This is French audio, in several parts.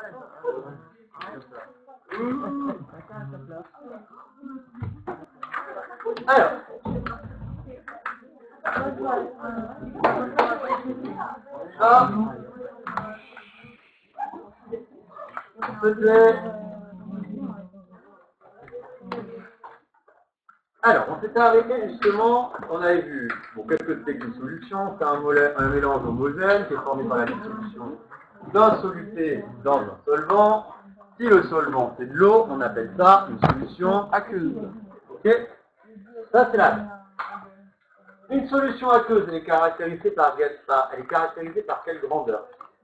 Alors, ça, alors, on s'était arrêté justement, on avait vu quelques techniques de solution, c'est un mélange homogène qui est formé par la dissolution d'un soluté dans un solvant. Si le solvant c'est de l'eau, on appelle ça une solution aqueuse. Ok? Ça c'est la base. Une solution aqueuse, elle est caractérisée par quelle grandeur?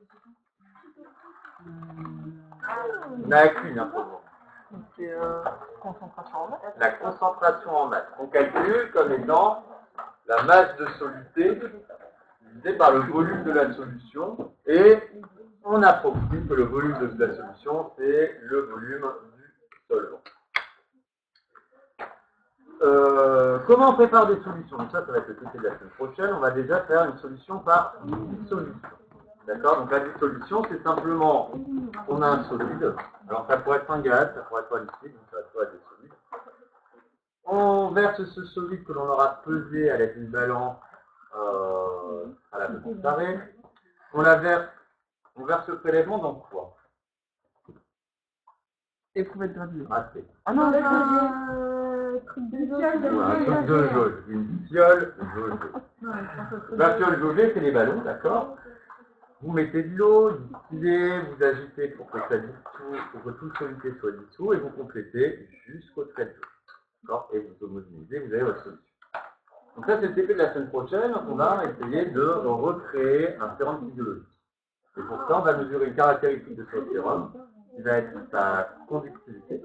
On n'a qu'une information. C'est concentration en masse. La concentration en masse. On calcule comme étant la masse de soluté divisée par le volume de la solution et on approxime que le volume de la solution c'est le volume du solvant. Comment on prépare des solutions? Donc ça va être le TT de la semaine prochaine. On va déjà faire une solution par dissolution. D'accord? Donc la dissolution, c'est simplement, on a un solide. Alors ça pourrait être un gaz, ça pourrait être un liquide, donc ça pourrait être des solides. On verse ce solide que l'on aura pesé avec une balance à la balance d'arrêt. On verse le prélèvement dans quoi? Éprouvette gravure. Raté. Ah non, Un truc de jauge. Une fiole jaugée. La fiole jaugée, c'est les ballons, d'accord? Vous mettez de l'eau, distillez, vous agitez pour que ça dissout, pour que tout le solide soit dissous, et vous complétez jusqu'au trait de jauge. D'accord? Et vous homogénéisez, vous avez votre solution. Donc ça, c'est le TP de la semaine prochaine. On va essayer de recréer un sérum physiologique. Et pour ça, on va mesurer une caractéristique de ce sérum, qui va être sa conductivité.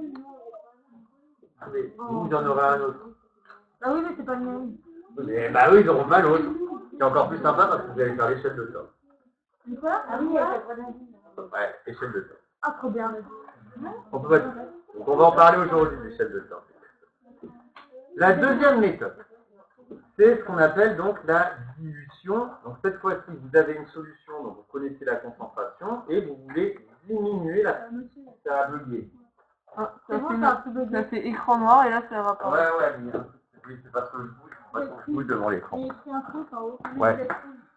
Vous en aurez un autre. Ah oui, mais c'est pas le mien. Mais bah oui, ils auront pas l'autre. C'est encore plus sympa parce que vous allez faire l'échelle de temps. C'est quoi? Ah oui, il y a 90. Ouais, échelle de temps. Ah, trop bien. On peut pas dire. Donc on va en parler aujourd'hui de l'échelle de temps. La deuxième méthode, c'est ce qu'on appelle donc la dilution. Donc cette fois-ci, vous avez une solution, donc vous connaissez la concentration et vous voulez diminuer la ça a bugué. Ah, ça fait écran noir et là c'est un rapport. Ouais, mais oui, c'est parce que je bouge devant l'écran. Il y a écrit un truc en haut. Ouais.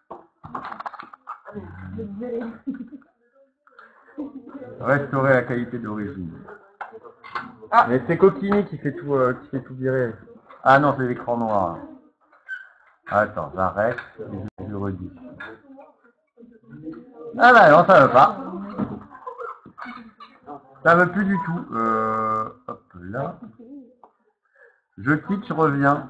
Restaurer la qualité d'origine. Ah, mais c'est Coquini qui fait tout virer. Ah non, c'est l'écran noir. Attends, j'arrête et je le redis. Ah bah non, ça veut pas. Ça veut plus du tout. Hop là. Je quitte, je reviens.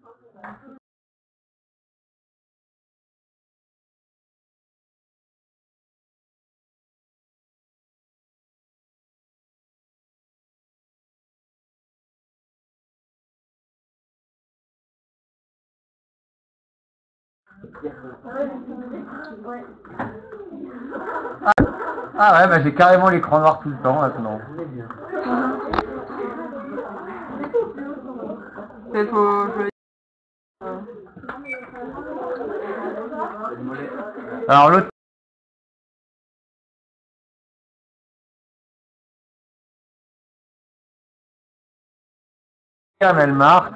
Ah ouais, bah j'ai carrément l'écran noir tout le temps maintenant. Il faut jouer. Alors l'autre. Elle marque.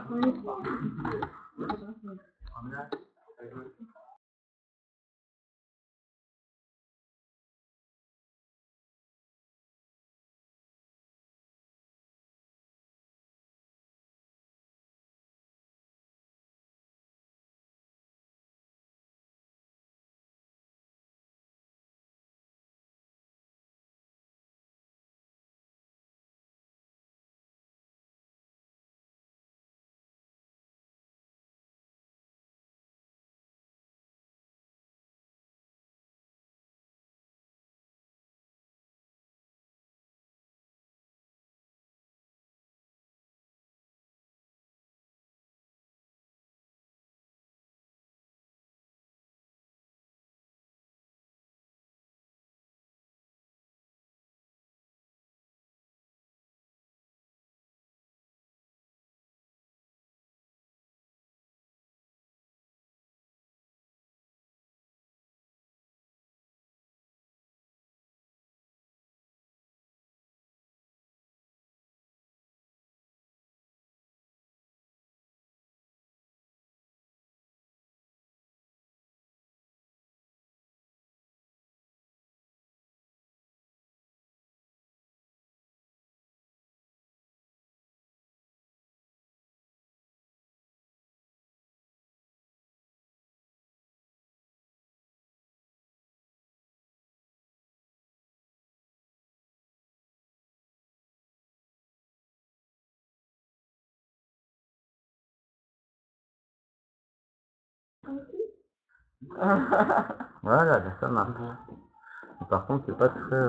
Voilà, ben ça marche. Mais par contre, c'est pas très...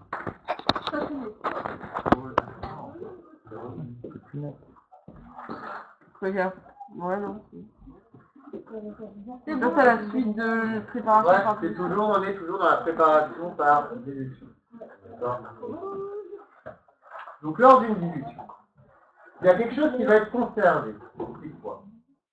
Regarde. Ouais, non. Ça, c'est la suite de préparation. Ouais, c'est toujours, on est toujours dans la préparation par dilution. D'accord. Donc, lors d'une dilution, il y a quelque chose qui va être conservé. C'est quoi?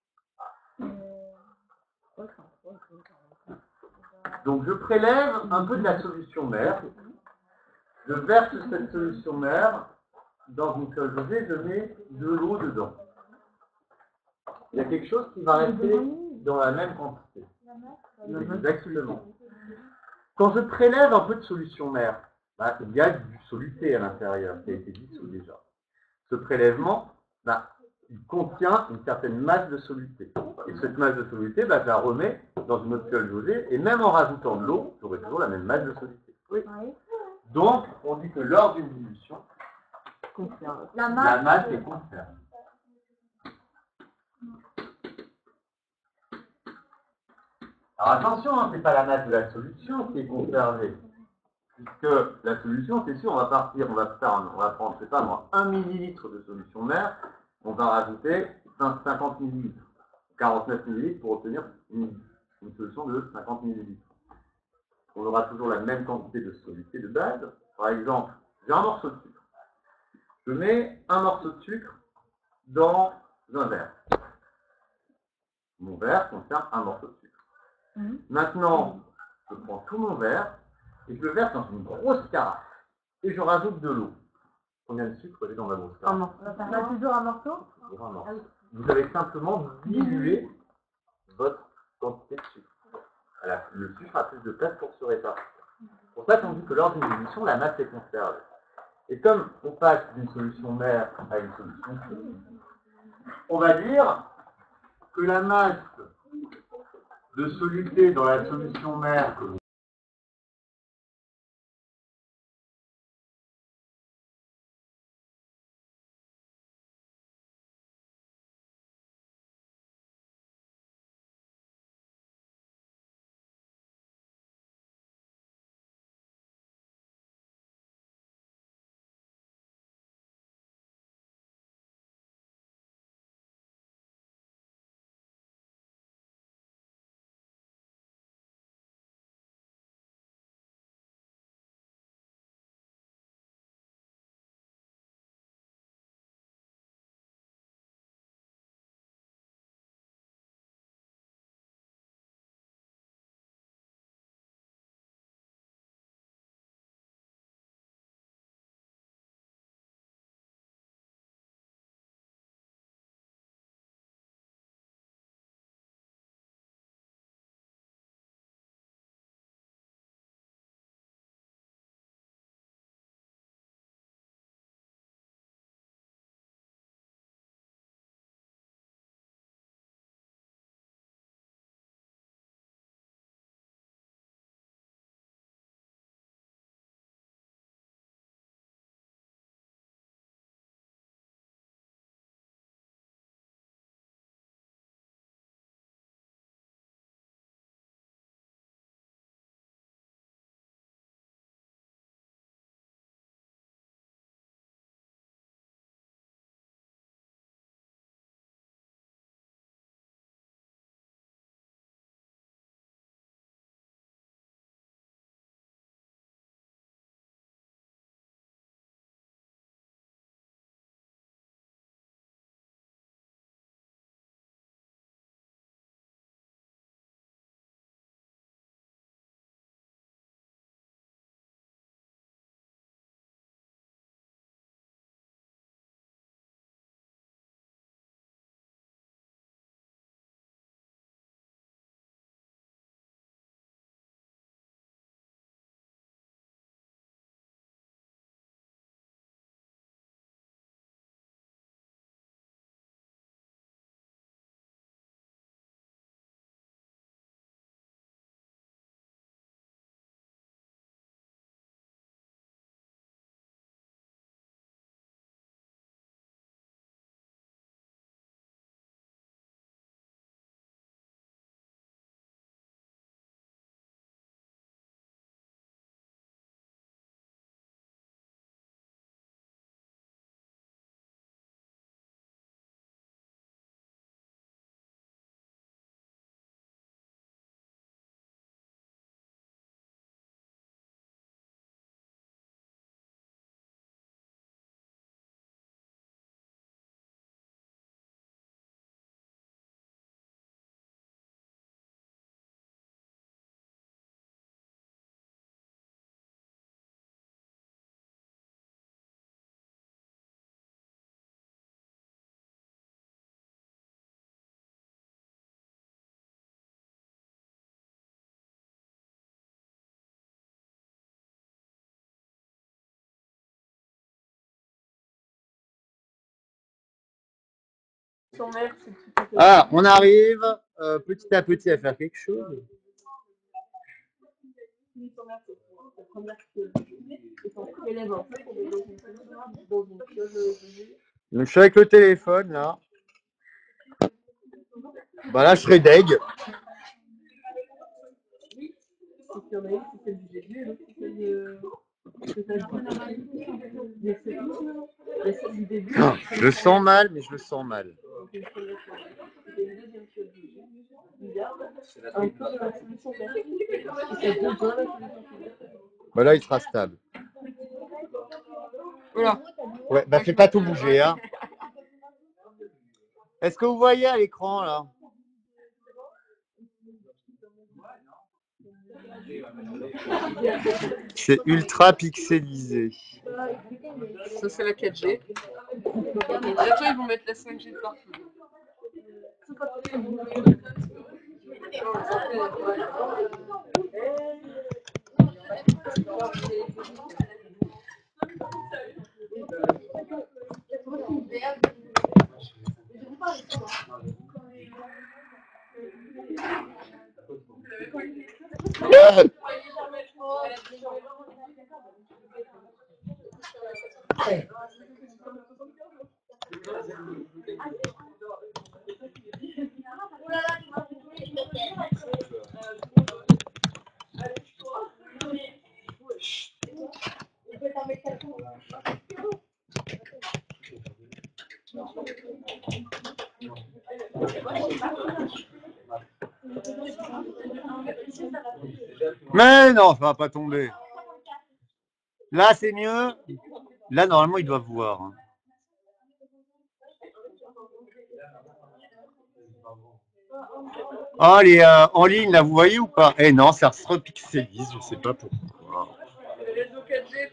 Donc, je prélève un peu de la solution mère. Je verse cette solution mère dans une seule dosée, je mets de l'eau dedans. Il y a quelque chose qui va rester dans la même quantité. Exactement. Quand je prélève un peu de solution mère, bah, il y a du soluté à l'intérieur qui a été dissous déjà. Ce prélèvement, bah, il contient une certaine masse de soluté. Et cette masse de soluté, bah, je la remets dans une autre fiole dosée, et même en rajoutant de l'eau, j'aurai toujours la même masse de soluté. Oui. Donc, on dit que lors d'une dilution, la masse est conservée. Alors attention, hein, ce n'est pas la masse de la solution qui est conservée. Puisque la solution, c'est sûr, on va prendre, je sais pas moi, 1 millilitre de solution mère, on va rajouter 50 millilitres, 49 millilitres pour obtenir une solution de 50 millilitres. On aura toujours la même quantité de soluté de base. Par exemple, j'ai un morceau de sucre. Je mets un morceau de sucre dans un verre. Mon verre contient un morceau de sucre. Maintenant, je prends tout mon verre et je le verse dans une grosse carafe. Et je rajoute de l'eau. Combien de sucre j'ai dans ma grosse carafe? On a toujours un morceau. Toujours un morceau. Vous avez simplement dilué votre quantité de sucre. Voilà. Le sucre a plus de place pour se répartir. C'est pour ça qu'on dit que lors d'une dilution, la masse est conservée. Et comme on passe d'une solution mère à une solution sucre, on va dire que la masse de soluté dans la solution mère que solution mère, c'est tout. Ah, on arrive petit à petit à faire quelque chose. Donc, je suis avec le téléphone là. Bah là, je serais deg. Je le sens mal, mais je le sens mal. Bah là, il sera stable. Voilà. Ouais, bah fais pas tout bouger, hein. Est-ce que vous voyez à l'écran là? C'est ultra pixelisé. Ça, c'est la 4G. Bientôt, ils vont mettre la 5G de partout. Mais non, ça va pas tomber. Là, c'est mieux. Là, normalement, ils doivent voir. Hein. Oh, les en ligne, là, vous voyez ou pas? Eh non, ça se repixelise, je sais pas pourquoi. Le réseau 4G,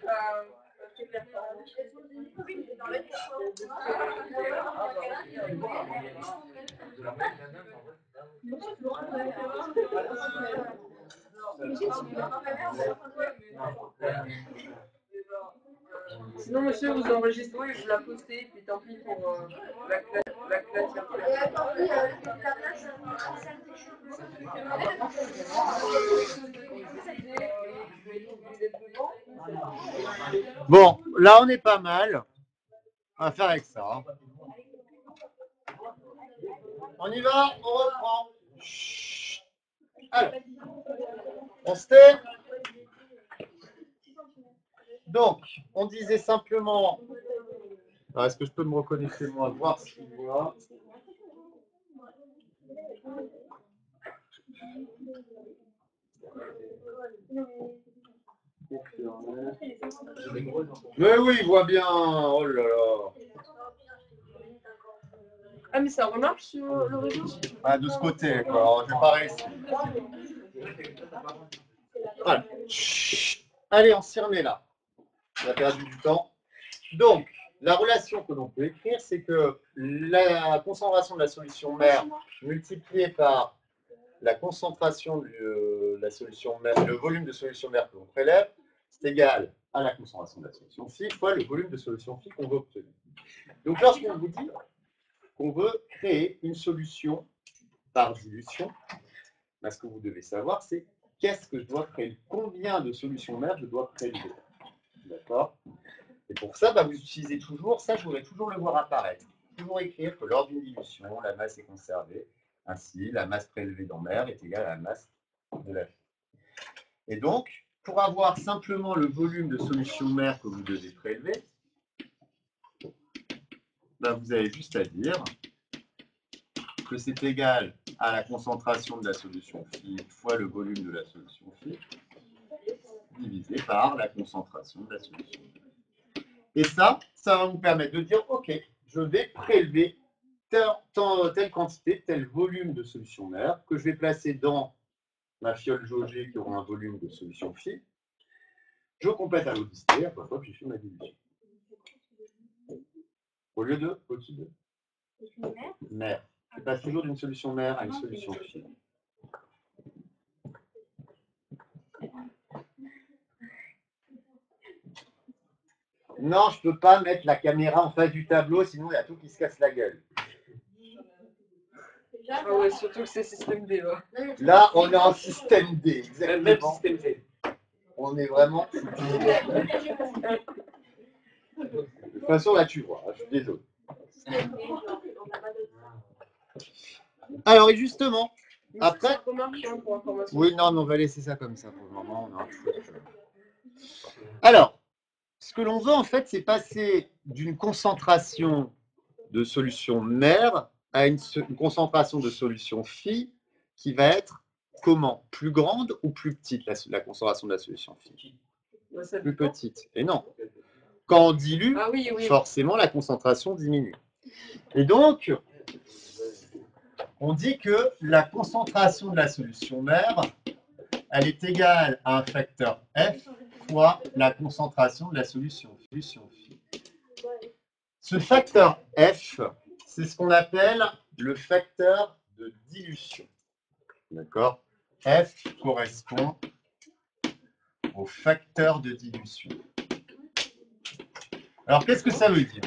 sinon, monsieur, vous enregistrez, je la poster, puis tant pis pour la classe. Bon, là, on est pas mal. On va faire avec ça. On y va, on reprend. Chut. Alors, on se tait. Donc, on disait simplement. Est-ce que je peux me reconnecter moi, voir ce qu'il voit? Mais oui, il voit bien. Oh là là. Ah, mais ça remarche sur le réseau? Ah, de ce côté, quoi. Je vais pas réussir. Voilà. Chut. Allez, on s'y remet là. On a perdu du temps. Donc, la relation que l'on peut écrire, c'est que la concentration de la solution mère multipliée par la concentration de la solution mère, le volume de solution mère que l'on prélève, c'est égal à la concentration de la solution phi fois le volume de solution phi qu'on veut obtenir. Donc, lorsqu'on vous dit qu'on veut créer une solution par dilution, ben, ce que vous devez savoir, c'est qu'est-ce que je dois créer, combien de solutions mères je dois prélever. D'accord? Et pour ça, bah, vous utilisez toujours, ça je voudrais toujours le voir apparaître. Toujours écrire que lors d'une dilution, la masse est conservée. Ainsi, la masse prélevée dans mer est égale à la masse de la phi. Et donc, pour avoir simplement le volume de solution mère que vous devez prélever, bah, vous avez juste à dire que c'est égal à la concentration de la solution phi fois le volume de la solution phi divisé par la concentration de la solution. Et ça va vous permettre de dire, OK, je vais prélever telle quantité, tel volume de solution mère que je vais placer dans ma fiole jaugée qui aura un volume de solution phi. Je complète à l'odystéer, puis je fais ma division. Au lieu de, au-dessus de mère. Je passe toujours d'une solution mère à une solution phi. Non, je ne peux pas mettre la caméra en face du tableau, sinon il y a tout qui se casse la gueule. Ah ouais, surtout que c'est système D, là. Là, on est en système D, Même exactement. système D. On est vraiment... De toute façon, là, tu vois, je suis désolé. Alors, et justement, après... Ça remarque, hein, pour information. Oui, non, mais on va laisser ça comme ça pour le moment. On a un truc. Alors, ce que l'on veut, en fait, c'est passer d'une concentration de solution mère à une concentration de solution phi qui va être comment? Plus grande ou plus petite, la concentration de la solution phi? Plus petite. Et non. Quand on dilue, forcément, la concentration diminue. Et donc, on dit que la concentration de la solution mère, elle est égale à un facteur F fois la concentration de la solution phi. Ce facteur F, c'est ce qu'on appelle le facteur de dilution. D'accord? F correspond au facteur de dilution. Alors, qu'est-ce que ça veut dire?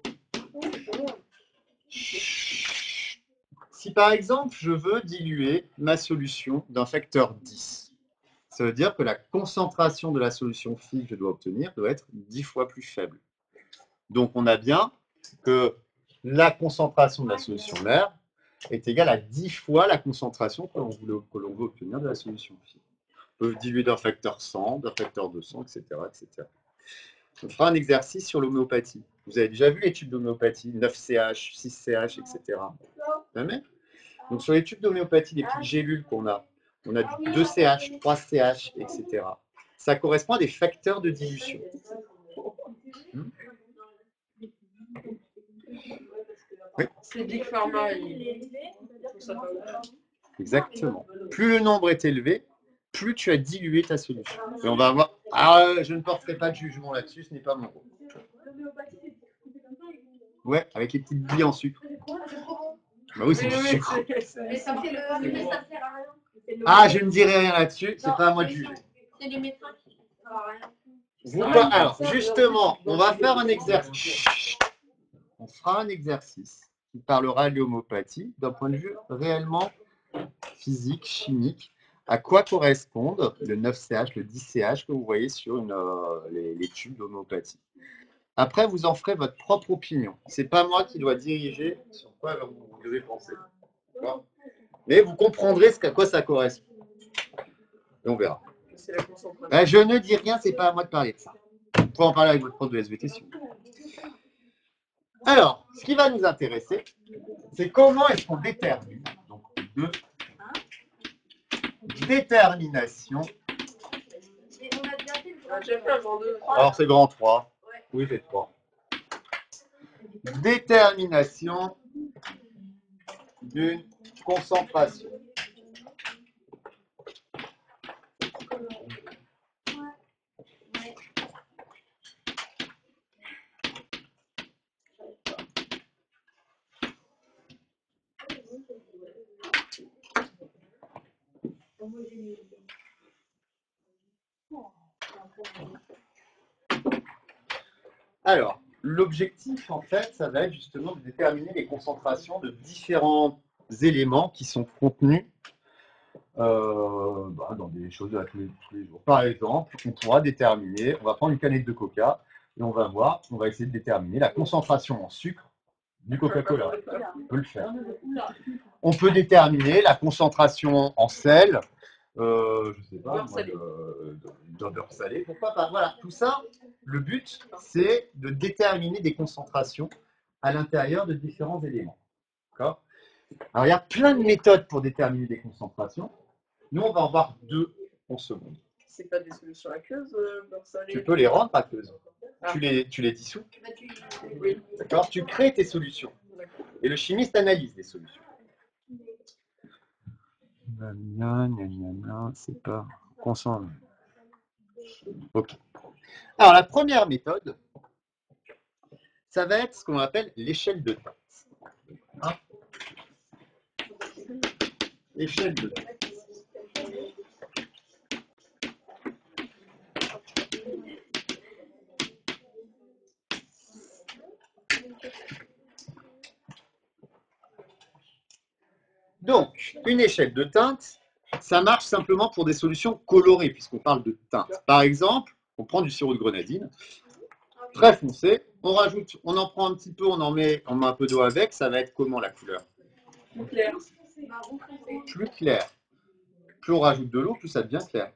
Si par exemple, je veux diluer ma solution d'un facteur 10, ça veut dire que la concentration de la solution phi que je dois obtenir doit être 10 fois plus faible. Donc, on a bien que la concentration de la solution mère est égale à 10 fois la concentration que l'on veut obtenir de la solution phi. On peut diluer d'un facteur 100, d'un facteur 200, etc., etc. On fera un exercice sur l'homéopathie. Vous avez déjà vu les tubes d'homéopathie, 9CH, 6CH, etc. Jamais? Donc sur les tubes d'homéopathie, les petites gélules qu'on a, on a du 2CH, 3CH, etc. Ça correspond à des facteurs de dilution. Oui. C'est Big Pharma. Exactement. Plus le nombre est élevé, plus tu as dilué ta solution. Et on va avoir... Ah, je ne porterai pas de jugement là-dessus, ce n'est pas mon rôle. Ouais, avec les petites billes en sucre. Bah oui, c'est du sucre. Ah, je ne dirai rien là-dessus, c'est pas à moi de juger. C'est les médecins qui ne Alors, justement, on va faire un exercice. On fera un exercice qui parlera de l'homéopathie d'un point de vue réellement physique, chimique. À quoi correspondent le 9CH, le 10CH que vous voyez sur les tubes d'homéopathie. Après, vous en ferez votre propre opinion. Ce n'est pas moi qui dois diriger sur quoi vous devez penser. Mais vous comprendrez à quoi ça correspond. Et on verra. Je ne dis rien, ce n'est pas à moi de parler de ça. Vous pouvez en parler avec votre prof de SVT si vous voulez. Alors, ce qui va nous intéresser, c'est comment est-ce qu'on détermine. Donc, détermination. Alors, c'est grand 3. Oui, c'est 3. Détermination d'une concentration. Alors, l'objectif, en fait, ça va être justement de déterminer les concentrations de différents éléments qui sont contenus dans des choses de tous les jours. Par exemple, on pourra déterminer, on va prendre une canette de coca et on va voir, on va essayer de déterminer la concentration en sucre du Coca-Cola. On peut le faire. On peut déterminer la concentration en sel, je sais pas, d'un beurre salé. Pourquoi pas? Voilà, tout ça, le but, c'est de déterminer des concentrations à l'intérieur de différents éléments. D'accord? Alors, il y a plein de méthodes pour déterminer des concentrations. Nous, on va en voir 2 en seconde. C'est pas des solutions aqueuses, beurre salé? Tu peux les rendre aqueuses. Ah. Tu les dissous. Oui. D'accord? Tu crées tes solutions. Et le chimiste analyse les solutions. C'est pas consent. Ok. Alors, la première méthode, ça va être ce qu'on appelle l'échelle de tête. Hein? Échelle de tête. Donc, une échelle de teinte, ça marche simplement pour des solutions colorées, puisqu'on parle de teinte. Par exemple, on prend du sirop de grenadine, très foncé, on rajoute, on en prend un petit peu, on met un peu d'eau avec, ça va être comment la couleur? Plus clair. Plus clair. Plus on rajoute de l'eau, plus ça devient clair.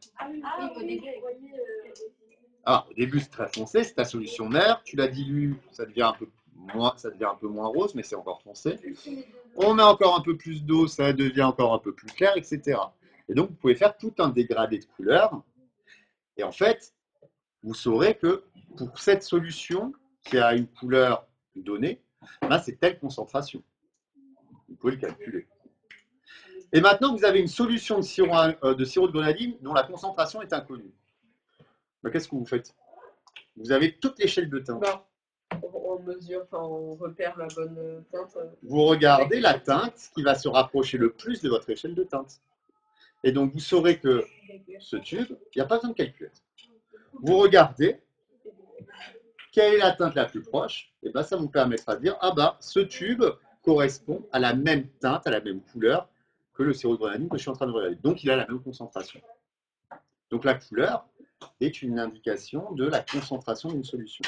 Ah, au début, c'est très foncé, c'est ta solution mère, tu la dilues, ça devient un peu moins rose, mais c'est encore foncé. On met encore un peu plus d'eau, ça devient encore un peu plus clair, etc. Et donc, vous pouvez faire tout un dégradé de couleurs. Et en fait, vous saurez que pour cette solution qui a une couleur donnée, là, c'est telle concentration. Vous pouvez le calculer. Et maintenant, vous avez une solution de sirop de grenadine dont la concentration est inconnue. Ben, qu'est-ce que vous faites? Vous avez toute l'échelle de teinte. On mesure, enfin, on repère la bonne teinte. Vous regardez la teinte qui va se rapprocher le plus de votre échelle de teinte. Et donc, vous saurez que ce tube, il n'y a pas besoin de calculette. Vous regardez quelle est la teinte la plus proche, et bien ça vous permettra de dire, ah bah, ce tube correspond à la même teinte, à la même couleur que le sirop de grenadine que je suis en train de regarder. Donc, il a la même concentration. Donc, la couleur est une indication de la concentration d'une solution.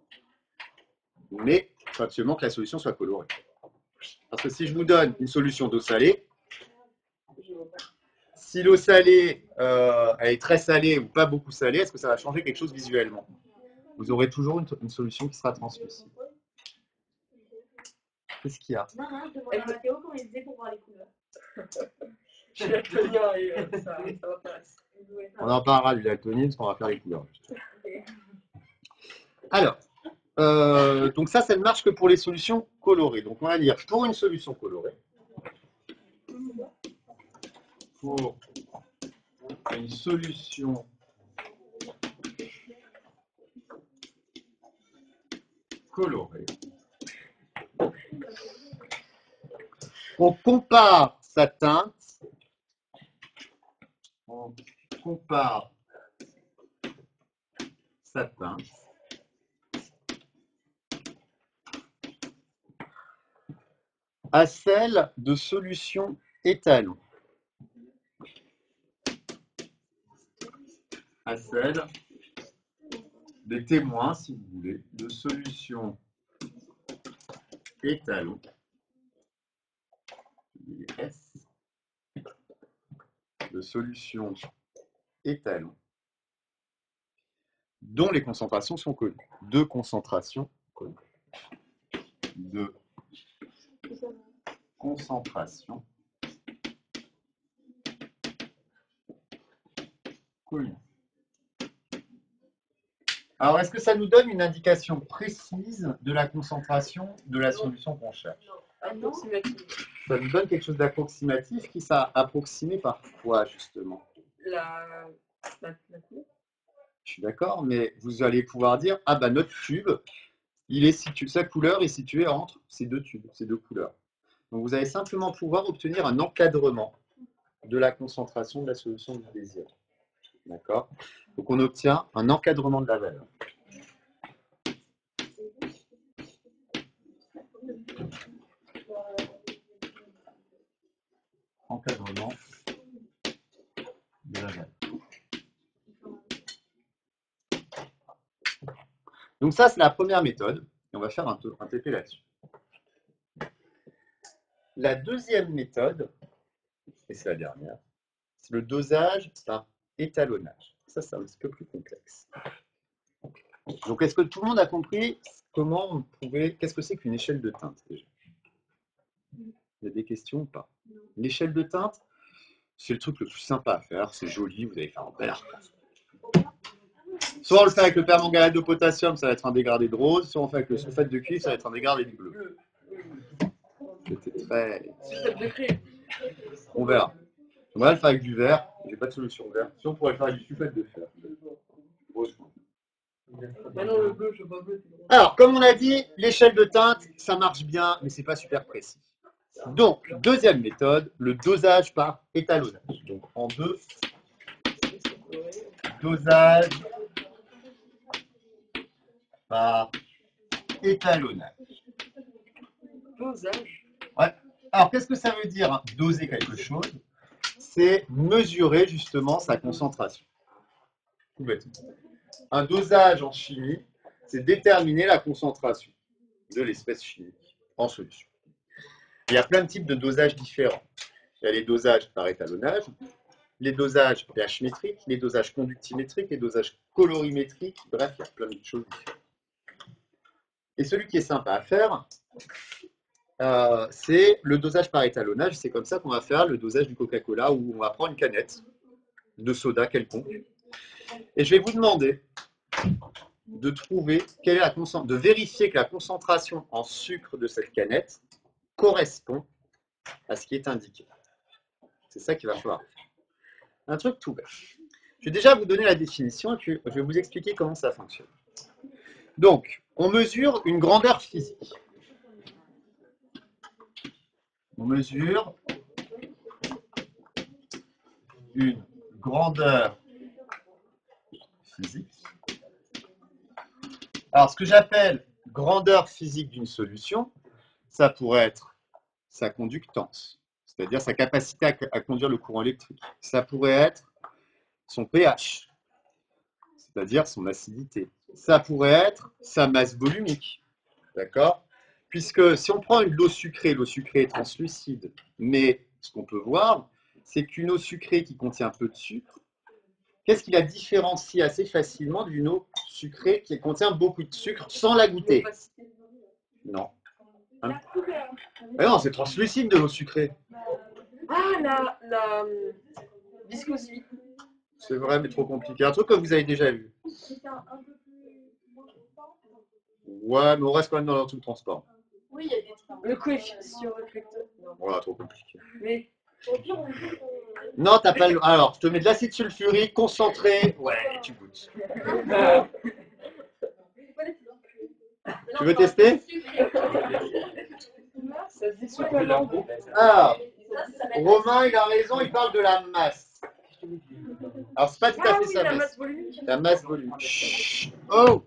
Mais il faut absolument que la solution soit colorée. Parce que si je vous donne une solution d'eau salée, si l'eau salée elle est très salée ou pas beaucoup salée, est-ce que ça va changer quelque chose visuellement? Vous aurez toujours une solution qui sera translucide. Qu'est-ce qu'il y a? Non, je demande à Mathéo comment il faisait pour voir les couleurs. Je suis daltonien et ça m'intéresse. On en parlera du daltonien parce qu'on va faire les couleurs. Alors, donc ça ne marche que pour les solutions colorées. Donc on va dire pour une solution colorée, pour une solution colorée, on compare sa teinte, à celle de solution étalon. À celle des témoins, si vous voulez, de solution étalon. De solution étalon, dont les concentrations sont connues. Deux concentrations connues. Deux concentrations connues. Alors, est-ce que ça nous donne une indication précise de la concentration de la solution qu'on cherche? Approximative. Ça nous donne quelque chose d'approximatif qui sera approximé par quoi, justement? La couleur. Je suis d'accord, mais vous allez pouvoir dire, ah bah notre tube, sa couleur est située entre ces deux tubes, ces deux couleurs. Donc vous allez simplement pouvoir obtenir un encadrement de la concentration de la solution du désir. D'accord? Donc on obtient un encadrement de la valeur. Encadrement de la valeur. Donc ça, c'est la première méthode. Et on va faire un TP là-dessus. La deuxième méthode, et c'est la dernière, c'est le dosage par étalonnage. Ça, c'est un petit peu plus complexe. Donc, est-ce que tout le monde a compris comment on pouvait... Qu'est-ce que c'est qu'une échelle de teinte déjà? Il y a des questions ou pas? L'échelle de teinte, c'est le truc le plus sympa à faire. C'est joli, vous allez faire un vert. Soit on le fait avec le permanganate de potassium, ça va être un dégradé de rose. Soit on fait avec le sulfate de cuivre, ça va être un dégradé de bleu. C'était très... Sulfate de cuivre. On verra. On va le faire avec du vert. J'ai pas de solution vert. Si on pourrait le faire avec du sulfate de fer. Maintenant, le bleu, je vois bleu. Alors, comme on a dit, l'échelle de teinte, ça marche bien, mais c'est pas super précis. Donc, deuxième méthode, le dosage par étalonnage. Donc, en deux, dosage par étalonnage. Dosage. Ouais. Alors, qu'est-ce que ça veut dire doser quelque chose? C'est mesurer justement sa concentration. Tout bêtement. Un dosage en chimie, c'est déterminer la concentration de l'espèce chimique en solution. Il y a plein de types de dosages différents. Il y a les dosages par étalonnage, les dosages pH métriques, les dosages conductimétriques, les dosages colorimétriques, bref, il y a plein de choses différentes. Et celui qui est sympa à faire, c'est le dosage par étalonnage. C'est comme ça qu'on va faire le dosage du Coca-Cola, où on va prendre une canette de soda quelconque. Et je vais vous demander de trouver quelle est de vérifier que la concentration en sucre de cette canette correspond à ce qui est indiqué. C'est ça qu'il va falloir faire. Un truc tout bête. Je vais déjà vous donner la définition et puis je vais vous expliquer comment ça fonctionne. Donc, on mesure une grandeur physique. On mesure une grandeur physique. Alors, ce que j'appelle grandeur physique d'une solution, ça pourrait être sa conductance, c'est-à-dire sa capacité à conduire le courant électrique. Ça pourrait être son pH, c'est-à-dire son acidité. Ça pourrait être sa masse volumique, d'accord? Puisque si on prend l'eau sucrée est translucide, mais ce qu'on peut voir, c'est qu'une eau sucrée qui contient peu de sucre, qu'est-ce qui la différencie assez facilement d'une eau sucrée qui contient beaucoup de sucre sans la goûter? Non. Hein? Mais non, c'est translucide de l'eau sucrée. Ah, la viscosité. C'est vrai, mais trop compliqué. Un truc que vous avez déjà vu. Ouais, mais on reste quand même dans le truc transport. Oui, il y a des trains. Le coefficient réflecteur. Voilà, trop compliqué. Mais Non, t'as pas le... Alors, je te mets de l'acide sulfurique concentré. Ouais, tu goûtes. Tu veux tester? ça se dit super long. Ah, Romain, il a raison, il parle de la masse. Alors, c'est pas tout à fait ça. La masse volumique. La masse volumique. Chut. Oh!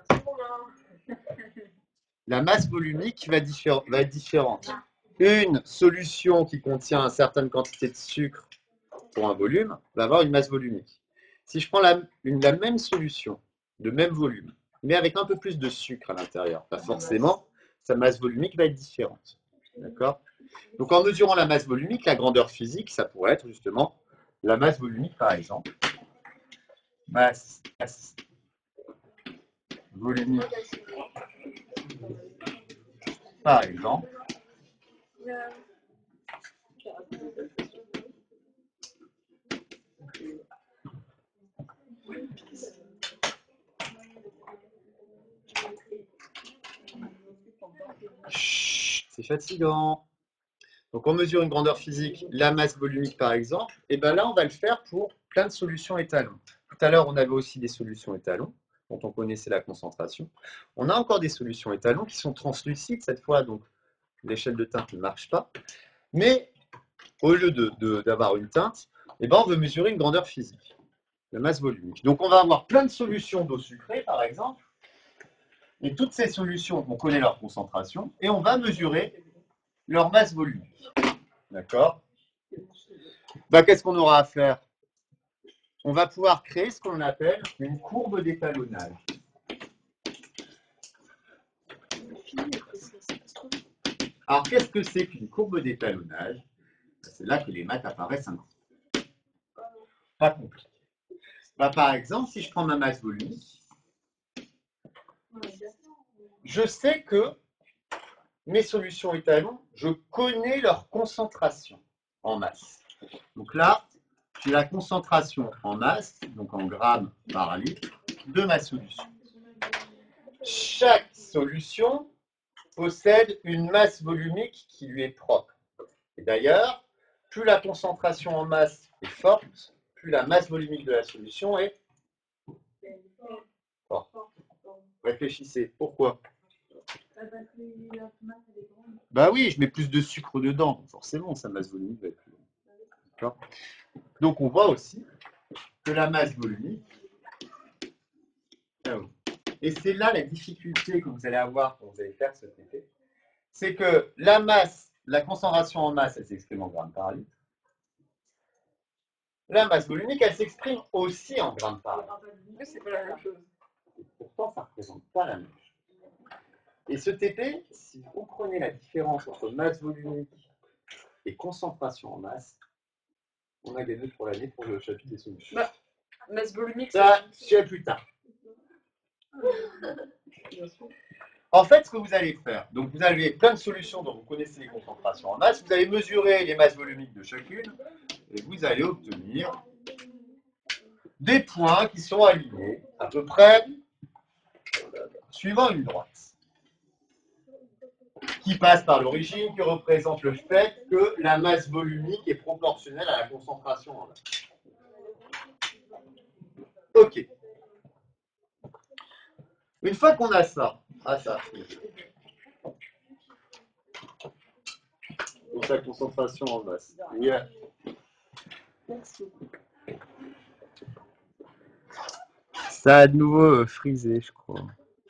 La masse volumique va être différente. Une solution qui contient une certaine quantité de sucre pour un volume va avoir une masse volumique. Si je prends la même solution, de même volume, mais avec un peu plus de sucre à l'intérieur, bah forcément, sa masse volumique va être différente. D'accord? Donc en mesurant la masse volumique, la grandeur physique, ça pourrait être justement la masse volumique par exemple. Masse volumique par exemple. Chut, c'est fatigant. Donc on mesure une grandeur physique, la masse volumique par exemple, et bien là on va le faire pour plein de solutions étalons. Tout à l'heure on avait aussi des solutions étalons, dont on connaissait la concentration. On a encore des solutions étalons qui sont translucides cette fois, donc l'échelle de teinte ne marche pas. Mais au lieu d'avoir une teinte, eh ben, on veut mesurer une grandeur physique, la masse volumique. Donc on va avoir plein de solutions d'eau sucrée par exemple, et toutes ces solutions, on connaît leur concentration, et on va mesurer leur masse volumique. D'accord? Ben, qu'est-ce qu'on aura à faire? On va pouvoir créer ce qu'on appelle une courbe d'étalonnage. Alors, qu'est-ce que c'est qu'une courbe d'étalonnage? C'est là que les maths apparaissent un petit peu. Pas compliqué. Ben, par exemple, si je prends ma masse volumique, je sais que mes solutions étalons, je connais leur concentration en masse. Donc là, j'ai la concentration en masse, donc en grammes par litre, de ma solution. Chaque solution possède une masse volumique qui lui est propre. Et d'ailleurs, plus la concentration en masse est forte, plus la masse volumique de la solution est forte. Réfléchissez, pourquoi? Bah oui, je mets plus de sucre dedans, forcément sa masse volumique va être plus grande. Donc on voit aussi que la masse volumique, et c'est là la difficulté que vous allez avoir quand vous allez faire ce TP, c'est que la masse la concentration en masse, elle s'exprime en grammes par litre. La masse volumique, elle s'exprime aussi en grammes par litre. Mais c'est pas la même chose. Et pourtant, ça ne représente pas la même chose. Et ce TP, si vous comprenez la différence entre masse volumique et concentration en masse, on a gagné pour l'année pour le chapitre des solutions. Bah, masse volumique, Ça, je plus tard. En fait, ce que vous allez faire, donc vous avez plein de solutions dont vous connaissez les concentrations en masse, vous allez mesurer les masses volumiques de chacune, et vous allez obtenir des points qui sont alignés à peu près suivant une droite, qui passe par l'origine, qui représente le fait que la masse volumique est proportionnelle à la concentration en masse. Ok. Une fois qu'on a ça, donc la concentration en masse. Yeah. Ça a de nouveau frisé, je crois.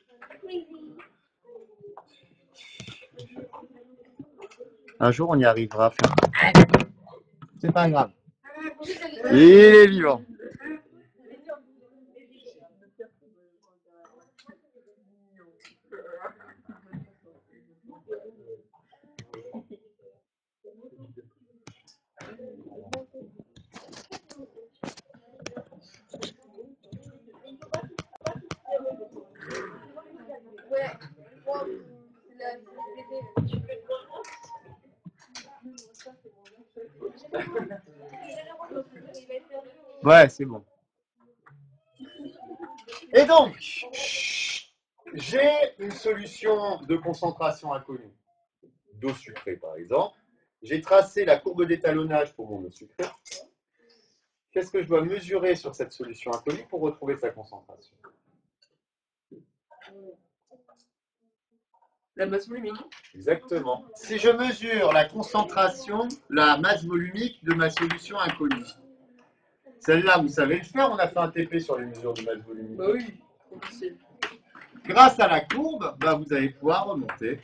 Un jour, on y arrivera. C'est pas grave. Il est vivant. Ouais, c'est bon. Et donc, j'ai une solution de concentration inconnue d'eau sucrée, par exemple. J'ai tracé la courbe d'étalonnage pour mon eau sucrée. Qu'est-ce que je dois mesurer sur cette solution inconnue pour retrouver sa concentration? La masse volumique. Exactement. Si je mesure la concentration, la masse volumique de ma solution inconnue, celle-là, vous savez le faire, on a fait un TP sur les mesures de masse volumique. Bah oui, c'est Grâce à la courbe, vous allez pouvoir remonter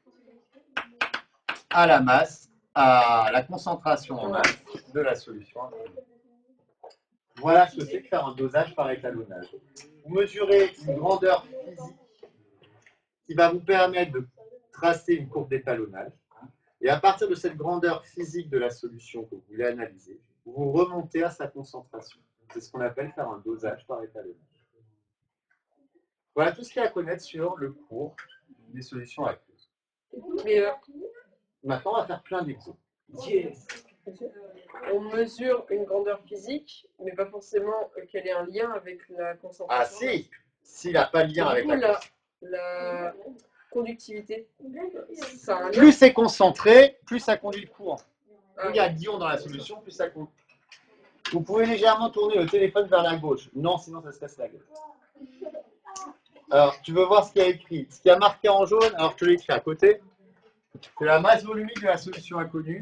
à la masse, à la concentration en masse de la solution inconnue. Voilà ce que c'est que faire un dosage par étalonnage. Vous mesurez une grandeur physique qui va vous permettre de tracer une courbe d'étalonnage. Et à partir de cette grandeur physique de la solution que vous voulez analyser, vous remontez à sa concentration. C'est ce qu'on appelle faire un dosage par étalonnage. Voilà tout ce qu'il y a à connaître sur le cours des solutions aqueuses. Maintenant, on va faire plein d'exos. Yes. On mesure une grandeur physique, mais pas forcément qu'elle ait un lien avec la concentration. Ah si, s'il n'a pas de lien avec la conductivité. Ça a un lien. Plus c'est concentré, plus ça conduit le courant. Plus il y a d'ions dans la solution, plus ça conduit. Vous pouvez légèrement tourner le téléphone vers la gauche. Non, sinon ça se casse la gueule. Alors, tu veux voir ce qu'il y a écrit. Ce qui a marqué en jaune, alors je te l'ai écrit à côté, c'est la masse volumique de la solution inconnue.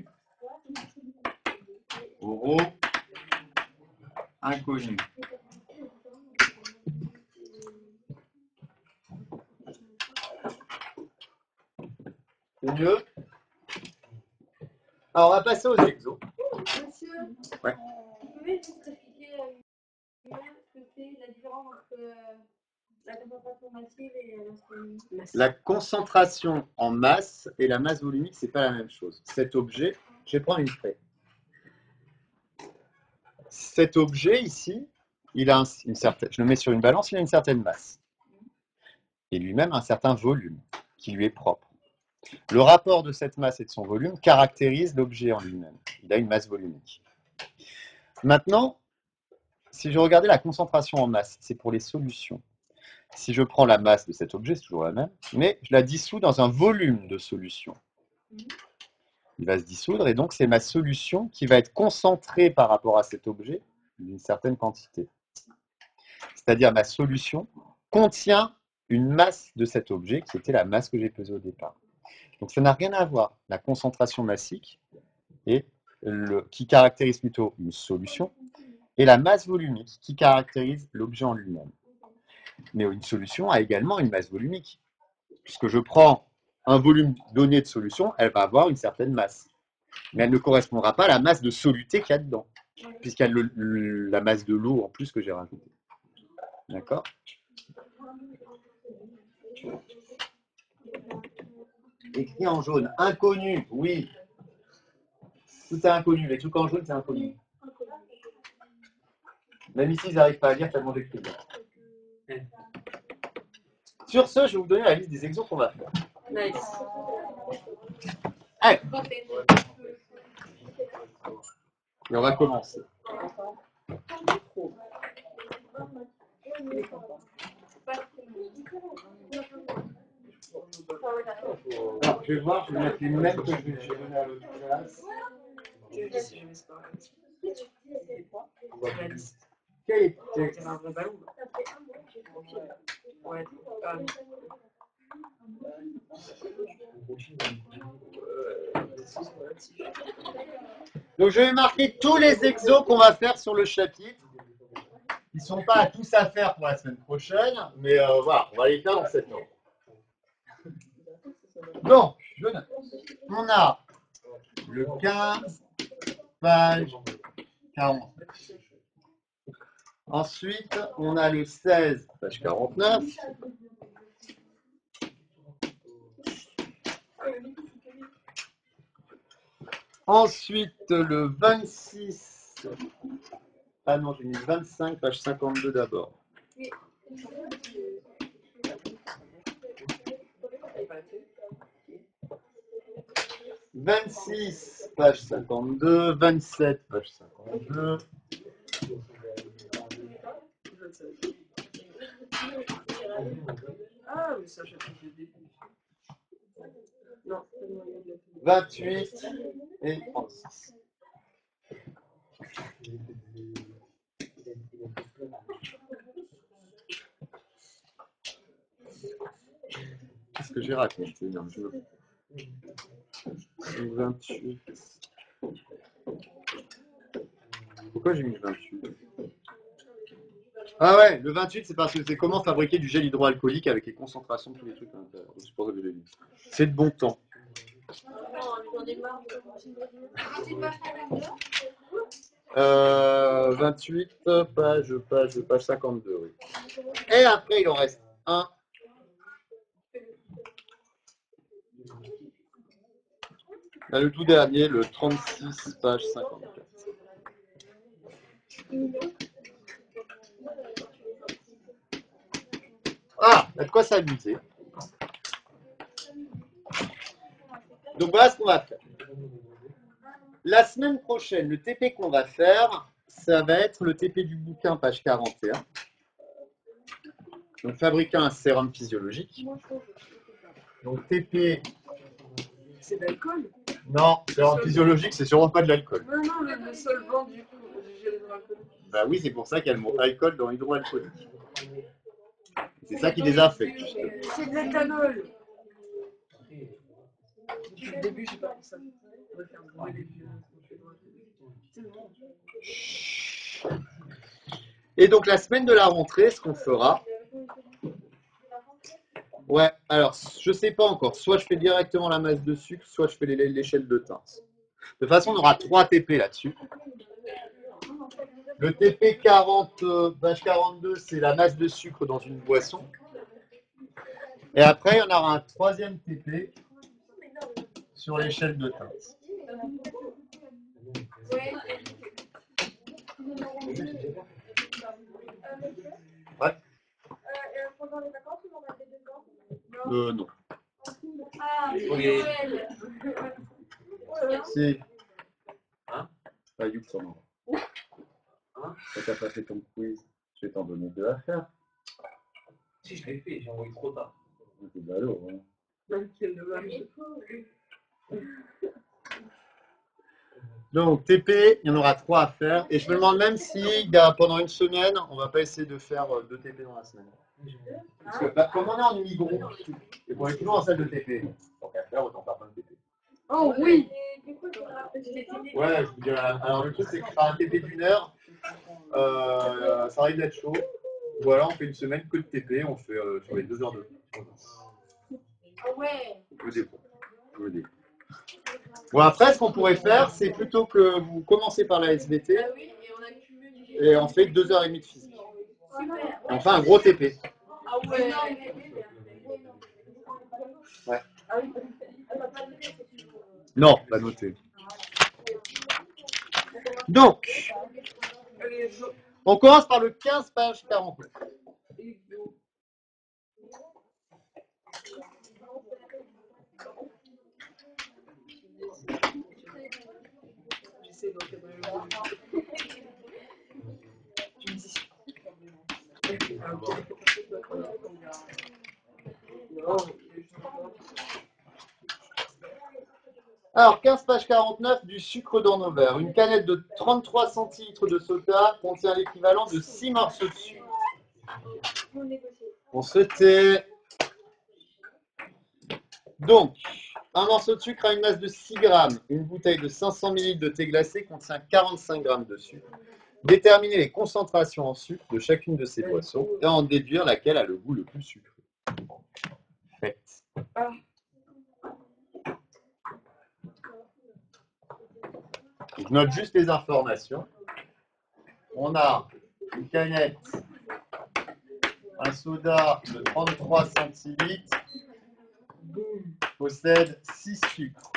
Rho inconnu. C'est mieux? Alors, on va passer aux exos. Monsieur, Ouais. vous pouvez juste expliquer ce que c'est la différence entre la concentration massive et la masse volumique? La concentration en masse et la masse volumique, c'est pas la même chose. Cet objet, je vais prendre une feuille. Cet objet ici, il a une certaine, je le mets sur une balance, il a une certaine masse. Et lui-même un certain volume qui lui est propre. Le rapport de cette masse et de son volume caractérise l'objet en lui-même. Il a une masse volumique. Maintenant, si je regardais la concentration en masse, c'est pour les solutions. Si je prends la masse de cet objet, c'est toujours la même, mais je la dissous dans un volume de solution. Il va se dissoudre et donc c'est ma solution qui va être concentrée par rapport à cet objet d'une certaine quantité. C'est-à-dire ma solution contient une masse de cet objet qui était la masse que j'ai pesée au départ. Donc ça n'a rien à voir. La concentration massique et qui caractérise plutôt une solution et la masse volumique qui caractérise l'objet en lui-même. Mais une solution a également une masse volumique. Puisque je prends un volume donné de solution, elle va avoir une certaine masse. Mais elle ne correspondra pas à la masse de soluté qu'il y a dedans, puisqu'il y a la masse de l'eau en plus que j'ai rajouté. D'accord? Écrit en jaune. Inconnu, oui. Tout est inconnu. Les trucs en jaune, c'est inconnu. Même ici, ils n'arrivent pas à lire tellement j'écris bien. Sur ce, je vais vous donner la liste des exos qu'on va faire. Nice. Allez. Et on va commencer. Alors, je vais voir, je vais mettre les mêmes que j'ai donné à l'autre classe. Je dis si je mets ça. Quel est le texte? C'est un vrai ballon. Ouais, Donc, je vais marquer tous les exos qu'on va faire sur le chapitre. Ils ne sont pas tous à faire pour la semaine prochaine, mais voilà, on va les faire dans cette ordre. Donc, je note. On a le 15, page 40. Ensuite, on a le 16, page 49. Ensuite, le 26. Ah non, j'ai mis 25, page 52 d'abord. 26, page 52. 27, page 52. Ah, mais ça, j'ai fait le début. Non, 28 et 36. Qu'est-ce que j'ai raconté? Non, 28. Pourquoi j'ai mis 28? Ah ouais, le 28, c'est parce que c'est comment fabriquer du gel hydroalcoolique avec les concentrations de tous les trucs à l'intérieur. C'est pour ça que je l'ai dit. C'est de bon temps. 28, page 52, oui. Et après, il en reste un. Là, le tout dernier, le 36, page 54. Ah, il y a de quoi s'amuser. Donc voilà ce qu'on va faire. La semaine prochaine, le TP qu'on va faire, ça va être le TP du bouquin, page 41. Donc fabriquer un sérum physiologique. Donc TP. C'est de l'alcool? Non, sérum physiologique, c'est sûrement pas de l'alcool. Non, non, le solvant du gel hydroalcoolique. Bah oui, c'est pour ça qu'il y a le mot alcool dans hydroalcoolique. C'est ça qui les affecte. C'est de l'éthanol. Depuis le début, j'ai pas pensé à ça. On va faire brûler les vieux. Et donc la semaine de la rentrée, ce qu'on fera. Ouais, alors je sais pas encore. Soit je fais directement la masse de sucre, soit je fais l'échelle de teinte. De toute façon, on aura 3 TP là-dessus. Le TP 40, page 42, c'est la masse de sucre dans une boisson. Et après, il y en aura un troisième TP sur l'échelle de teinte. Ouais. Pendant les vacances, on va mettre dedans? Non. Ah, Oui. Noël. Si. Hein? Pas Youb, ça non. Hein? Quand t'as pas fait ton quiz, je vais t'en donner 2 à faire. Si je l'ai fait, j'ai envoyé trop tard. C'est ballot, hein. Quel dommage. Donc TP, il y en aura 3 à faire. Et je me demande même si pendant une semaine, on va pas essayer de faire 2 TP dans la semaine. Parce que comme on est en migron, et qu'on est toujours en salle de TP, donc à faire, autant faire plein de TP. Oh oui! Ouais, je vous dirais. Alors le truc, c'est que faire un TP d'1 heure, ça risque d'être chaud. Ou alors on fait une semaine que de TP, on fait sur les 2 heures de. Ah ouais. Bon, après, ce qu'on pourrait faire, c'est plutôt que vous commencez par la SVT Ah oui, et on accumule. et on fait 2h30 de physique. Super. Et on fait un gros TP. Ah ouais. Ouais. Ah oui, elle va pas le faire, c'est sûr. Non, pas noté. Donc, on commence par le 15, page 49. J'essaie d'encadrer le tu me dis. Ah, ok. Non, Alors, 15 page 49, du sucre dans nos verres. Une canette de 33 centilitres de soda contient l'équivalent de 6 morceaux de sucre. On se tait. Donc, un morceau de sucre a une masse de 6 grammes. Une bouteille de 500 ml de thé glacé contient 45 grammes de sucre. Déterminer les concentrations en sucre de chacune de ces boissons et en déduire laquelle a le goût le plus sucré. Faites. Je note juste les informations. On a une canette, un soda de 33 centilitres, possède 6 sucres.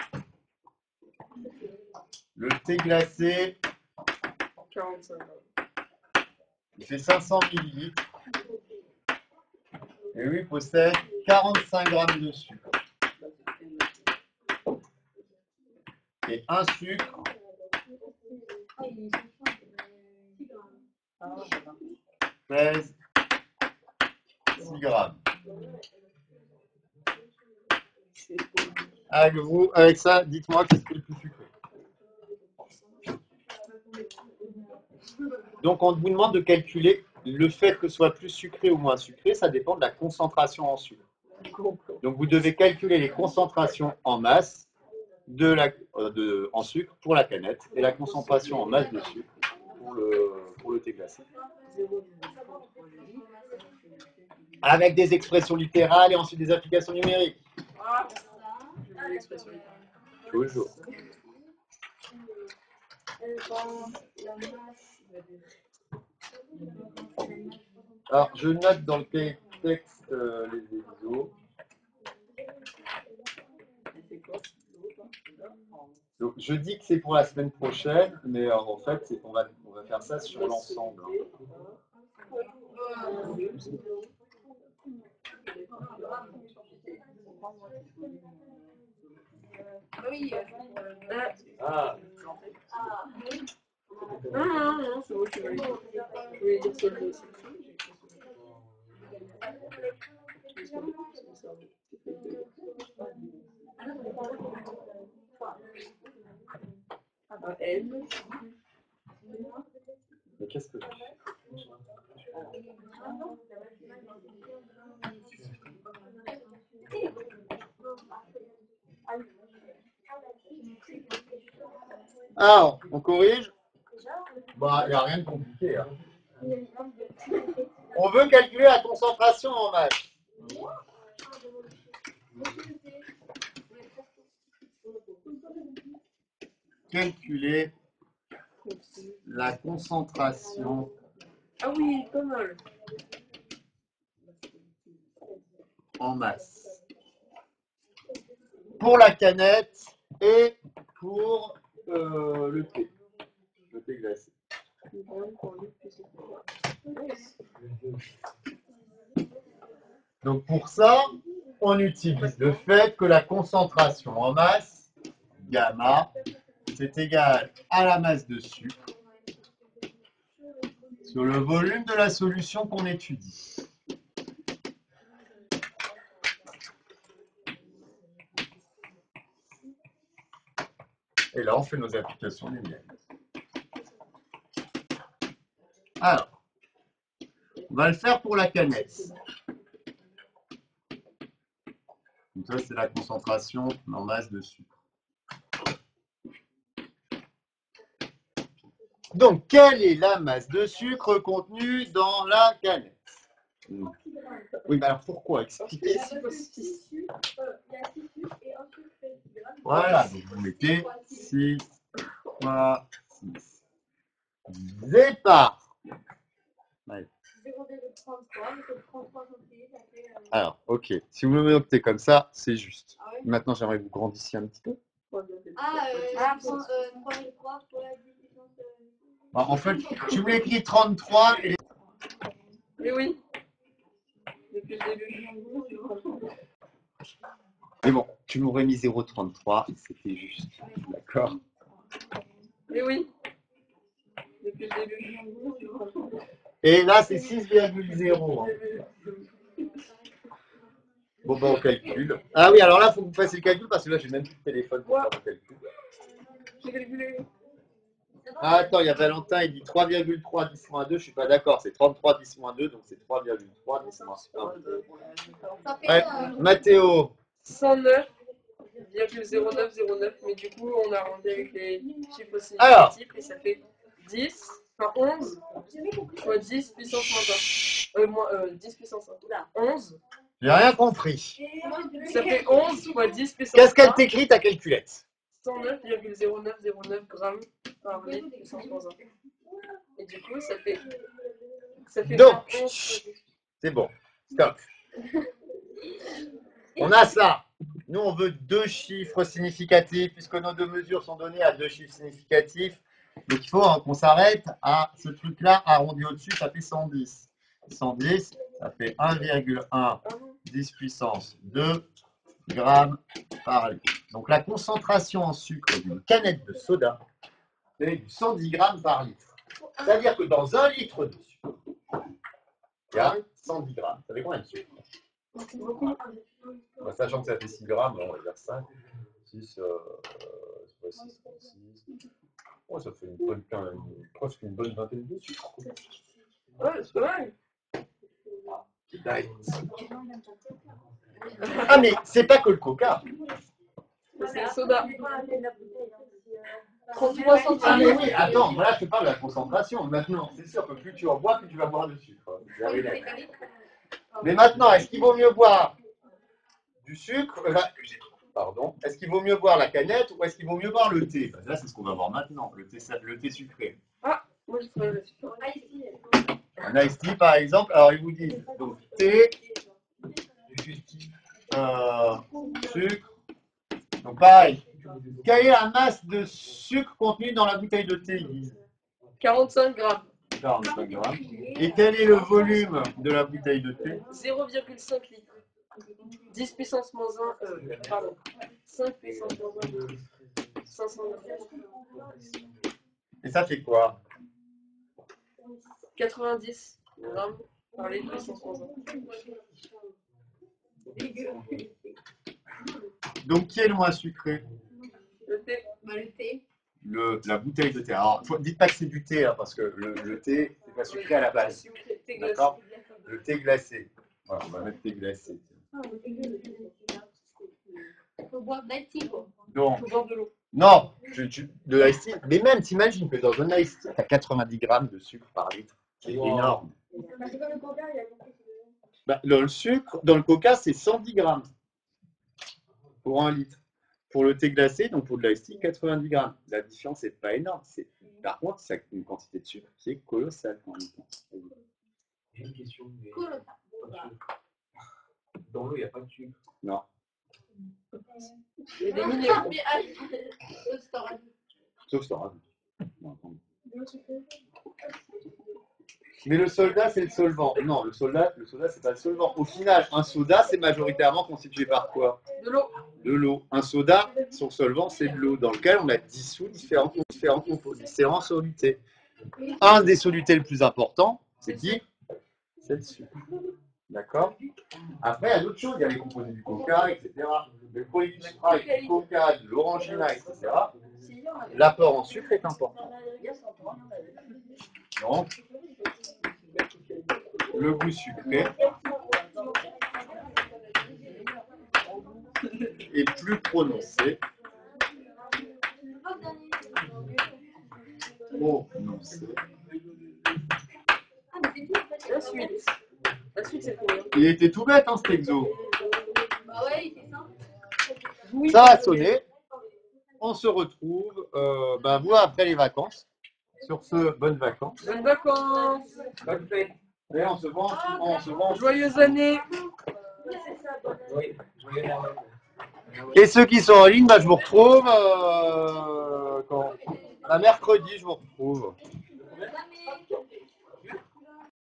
Le thé glacé, 45 ans. il fait 500 millilitres. Et lui possède 45 grammes de sucre. Et un sucre pèse 6 grammes. Avec ça, dites-moi qu'est-ce qui est le plus sucré. Donc, on vous demande de calculer le fait que ce soit plus sucré ou moins sucré, ça dépend de la concentration en sucre. Donc, vous devez calculer les concentrations en masse en sucre pour la canette et la concentration en masse de sucre pour le thé glacé. Avec des expressions littérales et ensuite des applications numériques. Toujours. Alors, je note dans le texte les exos. Donc, je dis que c'est pour la semaine prochaine, mais en fait, on va faire ça sur l'ensemble. Ah. Non, c'est moi qui voulais dire. Je voulais dire solde aussi. M. Mais qu'est-ce que alors, on corrige. Bah, il n'y a rien de compliqué. Hein. On veut calculer la concentration en masse. Calculer la concentration. Ah oui, pas mal. En masse. Pour la canette et pour le thé. Le thé glacé. Donc pour ça, on utilise le fait que la concentration en masse, gamma, c'est égal à la masse de sucre sur le volume de la solution qu'on étudie. Et là, on fait nos applications numériques. Alors, on va le faire pour la canette. Donc ça, c'est la concentration en masse de sucre. Donc, quelle est la masse de sucre contenue dans la canette? Oui, mais alors pourquoi? Expliquez. Et 6 fois 6. Il y a 6 sucres et un sucre fait 10 grammes. Voilà, donc vous mettez 6 fois 6. Départ. 0,33, mais c'est 33 centilitres, ça fait... Alors, ok. Si vous me notez comme ça, c'est juste. Ah ouais. Maintenant, j'aimerais que vous grandissiez un petit peu. 3,3 fois 10 puissance... En fait, tu me l'écris 33 et... Mais oui. Depuis le début. Mais bon, tu m'aurais mis 0,33 et c'était juste. D'accord. Mais oui. Depuis le début. Et là, c'est 6,0. Bon, ben, on calcule. Ah oui, alors là, il faut que vous fassiez le calcul parce que là, j'ai même plus de téléphone pour faire le calcul. J'ai calculé. Ah, attends, il y a Valentin, il dit 3,3 10 moins 2. Je suis pas d'accord. C'est 33 10 moins 2, donc c'est 3,3 10 moins 1. Ouais, Mathéo. 109,0909, mais du coup, on a arrondi avec les chiffres significatifs et ça fait 10, enfin 11 fois 10 puissance moins 1. 10 puissance 1. 11. J'ai rien compris. Ça fait 11 fois 10 puissance 1. Qu'est-ce qu'elle t'écrit ta calculette? 109,0909 grammes par litre puissance moins 1. Et du coup, ça fait Donc, 11. c'est bon. Stop. On a ça. Nous, on veut 2 chiffres significatifs, puisque nos 2 mesures sont données à 2 chiffres significatifs. Donc, il faut qu'on s'arrête à ce truc-là, arrondi au-dessus, ça fait 110. 110, ça fait 1,1 10 puissance 2 grammes par litre. Donc, la concentration en sucre d'une canette de soda, c'est du 110 grammes par litre. C'est-à-dire que dans 1 litre de sucre, il y a 110 grammes. Ça fait combien de sucre? Bah, sachant que ça fait 6 grammes, on va dire 5, 6, 6, 36. Oh, ça fait presque une bonne vingtaine de sucres. Ouais, c'est pas mal. Ah, mais c'est pas que le coca. C'est le soda. 33 Ah, mais centilitres. oui, attends, voilà, je te parle de la concentration. Maintenant, c'est sûr que plus tu en bois, plus tu vas boire de sucre. Mais maintenant, est-ce qu'il vaut mieux boire du sucre? Pardon. Est-ce qu'il vaut mieux boire la canette ou est-ce qu'il vaut mieux boire le thé? Là, c'est ce qu'on va voir maintenant, le thé sucré. Ah, moi je ferais le sucre. Un iced tea, par exemple, alors ils vous disent donc thé, sucre. Donc pareil, quelle est la masse de sucre contenue dans la bouteille de thé? Ils disent 45 grammes. 45 grammes. Et quel est le volume de la bouteille de thé? 0,5 litres. 10 puissance moins 1, pardon. 5 puissance moins 1. 500 Et ça fait quoi? 90 grammes par litre puissance moins 1. Donc qui est le moins sucré? Le thé. La bouteille de thé. Alors, dites pas que c'est du thé, hein, parce que le thé, c'est pas sucré à la base. D'accord? Le thé glacé. Voilà, on va mettre thé glacé. Il faut boire de l'IT, quoi. Donc, Faut boire de l'eau. non, de l'ice tea. Mais même, t'imagines que dans un ice tea, t'as 90 grammes de sucre par litre. C'est énorme. C'est comme le coca, il y a beaucoup de... Bah, dans le sucre, dans le coca, c'est 110 grammes pour 1 litre. Pour le thé glacé, donc pour de l'ice tea, 90 grammes. La différence n'est pas énorme. Par contre, c'est une quantité de sucre qui est colossale en même temps. J'ai une question. Mais... Cool. Dans l'eau, il n'y a pas de sucre. Non. Il y a des minéraux. Sauf ça. Mais le soda, c'est le solvant. Non, le soda, c'est pas le solvant. Au final, un soda, c'est majoritairement constitué par quoi? De l'eau. De l'eau. Un soda, son solvant, c'est de l'eau, dans lequel on a dissous différents solutés. Un des solutés le plus important, c'est qui? C'est le sucre. D'accord? Après, il y a d'autres choses. Il y a les composés du coca, etc. Le produit du sucre, du coca, de l'orangina, etc. L'apport en sucre est important. Donc, le goût sucré est plus prononcé. La suite, c'est c'est combien? Il était tout bête, hein, cet exo. Bah ouais, il était simple. Ça a sonné. On se retrouve vous après les vacances. Sur ce, bonnes vacances. Bonnes vacances. Bonne fête. Et on se vend. Joyeuses années. Oui, joyeux Noël. Et ceux qui sont en ligne, je vous retrouve mercredi, je vous retrouve.